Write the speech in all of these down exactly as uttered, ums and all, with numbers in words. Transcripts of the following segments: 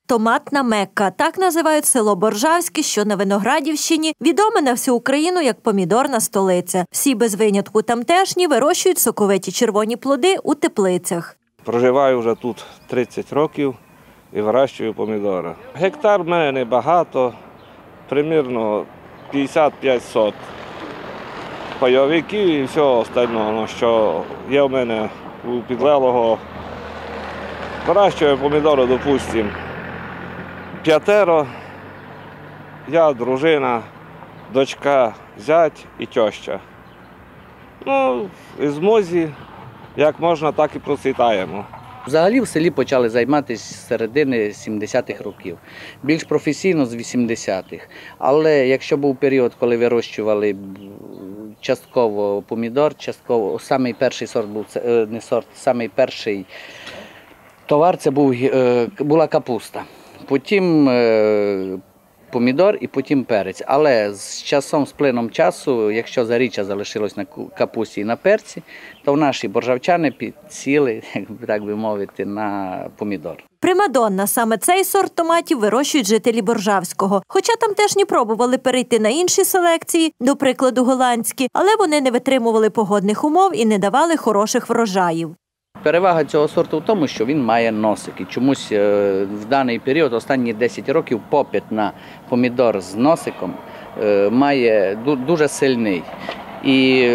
Томатна Мекка – так називають село Боржавське, що на Виноградівщині, відоме на всю Україну як помідорна столиця. Всі без винятку тамтешні вирощують соковиті червоні плоди у теплицях. Проживаю вже тут тридцять років і вирощую помідори. Гектар в мене небагато, примірно п'ятдесят п'ять сот пайовиків і всього остального, що є в мене у підлеглого. Вирощую помідори, допустимо, п'ятеро, я, дружина, дочка, зять і тьоща. Ну, і змозі, як можна, так і процвітаємо. Взагалі в селі почали займатися з середини сімдесятих років, більш професійно з вісімдесятих. Але якщо був період, коли вирощували частково помідор, частково, самий перший сорт був, не сорт, самий перший товар – це був, була капуста. Потім помідор і потім перець. Але з часом, з плином часу, якщо заріччя залишилось на капусті і на перці, то в наші боржавчани підсіли, так би мовити, на помідор. Примадонна – саме цей сорт томатів вирощують жителі Боржавського. Хоча тамтешні пробували перейти на інші селекції, до прикладу голландські, але вони не витримували погодних умов і не давали хороших врожаїв. Перевага цього сорту в тому, що він має носик. І чомусь в даний період, останні десять років, попит на помідор з носиком має дуже сильний. І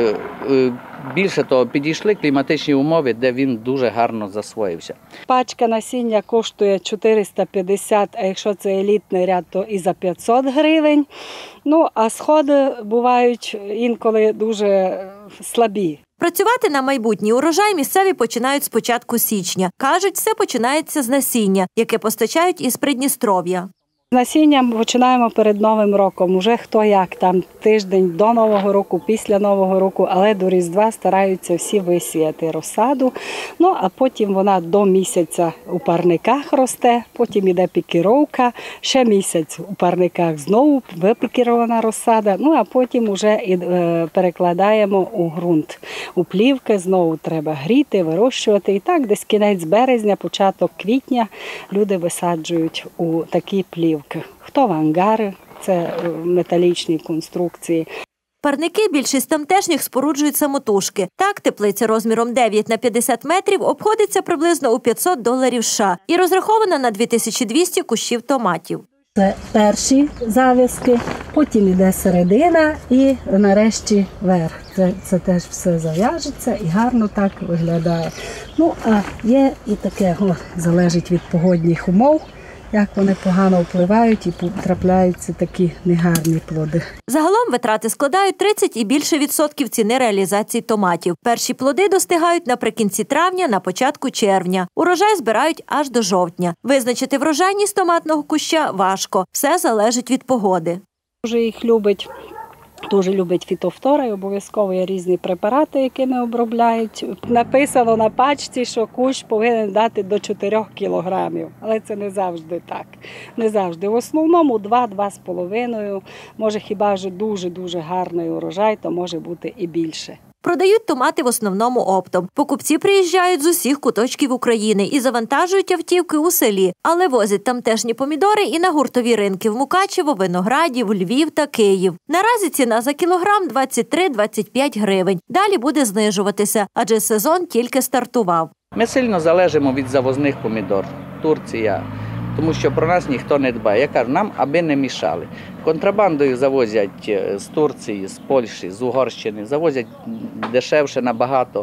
більше того, підійшли кліматичні умови, де він дуже гарно засвоївся. Пачка насіння коштує чотириста п'ятдесят, а якщо це елітний ряд, то і за п'ятсот гривень. Ну, а сходи бувають інколи дуже слабі. Працювати на майбутній урожай місцеві починають з початку січня. Кажуть, все починається з насіння, яке постачають із Придністров'я. Насіння починаємо перед Новим роком. Уже хто як, там тиждень до Нового року, після Нового року, але до Різдва стараються всі висіяти розсаду. Ну, а потім вона до місяця у парниках росте, потім йде пікіровка, ще місяць у парниках знову випікірована розсада, ну, а потім вже і перекладаємо у ґрунт. У плівки знову треба гріти, вирощувати. І так десь кінець березня, початок квітня люди висаджують у такі плівки. Хто в ангари, це металічні конструкції. Парники більшість тамтешніх споруджують самотужки. Так, теплиця розміром дев'ять на п'ятдесят метрів обходиться приблизно у п'ятсот доларів США і розрахована на дві тисячі двісті кущів томатів. Це перші зав'язки, потім йде середина і нарешті верх. Це, це теж все зав'яжеться і гарно так виглядає. Ну, а є і таке, о, залежить від погодних умов, як вони погано впливають і трапляються такі негарні плоди. Загалом витрати складають тридцять і більше відсотків ціни реалізації томатів. Перші плоди достигають наприкінці травня, на початку червня. Урожай збирають аж до жовтня. Визначити врожайність томатного куща важко. Все залежить від погоди. Дуже їх любить. Дуже любить фітофтора і обов'язково є різні препарати, якими обробляють. Написано на пачці, що кущ повинен дати до чотирьох кілограмів, але це не завжди так. Не завжди. В основному два-два з половиною, може хіба ж дуже-дуже гарний урожай, то може бути і більше. Продають томати в основному оптом. Покупці приїжджають з усіх куточків України і завантажують автівки у селі, але возять тамтешні помідори і на гуртові ринки в Мукачево, Виноградів, Львів та Київ. Наразі ціна за кілограм двадцять три - двадцять п'ять гривень. Далі буде знижуватися, адже сезон тільки стартував. Ми сильно залежимо від завозних помідор. Турція. Тому що про нас ніхто не дбає. Я кажу, нам аби не мішали. Контрабандою завозять з Турції, з Польщі, з Угорщини, завозять дешевше набагато.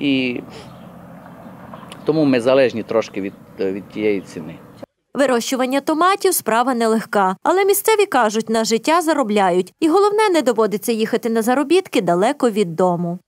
І тому ми залежні трошки від, від тієї ціни. Вирощування томатів – справа нелегка. Але місцеві кажуть, на життя заробляють. І головне, не доводиться їхати на заробітки далеко від дому.